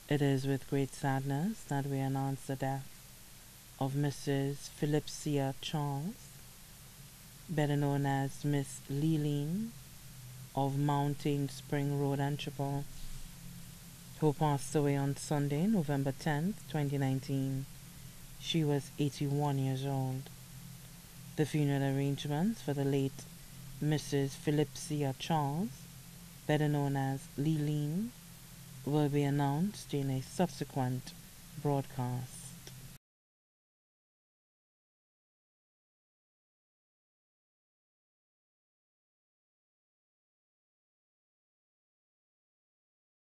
It is with great sadness that we announce the death of Mrs. Philipsia Charles, better known as Miss Leeline of Mountain Spring Road, Antipole, who passed away on Sunday, November 10th, 2019. She was 81 years old. The funeral arrangements for the late Mrs. Philipsia Charles, better known as Leeline, will be announced in a subsequent broadcast.